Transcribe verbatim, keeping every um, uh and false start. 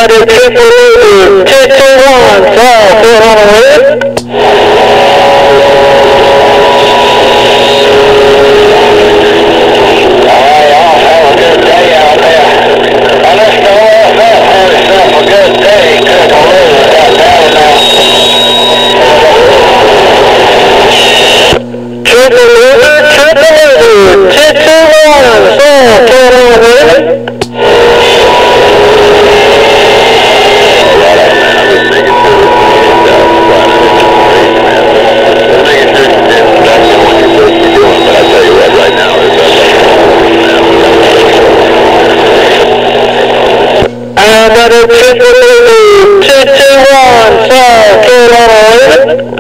another Crippled two two one, fall, four on the way. Another Crippled two two one, fall, four on the way.